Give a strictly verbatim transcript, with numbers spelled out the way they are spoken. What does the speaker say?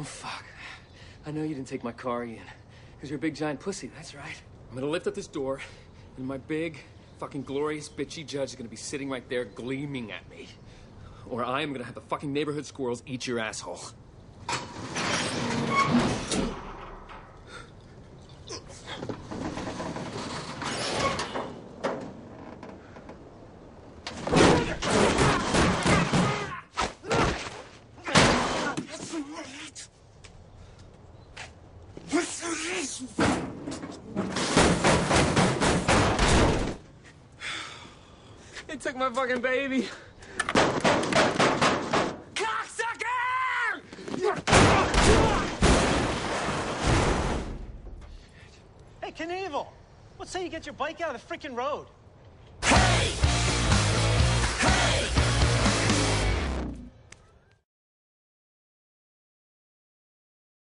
Oh, fuck. I know you didn't take my car, Ian. Because you're a big giant pussy, that's right. I'm gonna lift up this door, and my big, fucking glorious, bitchy judge is gonna be sitting right there gleaming at me. Or I am gonna have the fucking neighborhood squirrels eat your asshole. They took my fucking baby. Cocksucker! Hey, Knievel, what say you get your bike out of the frickin' road?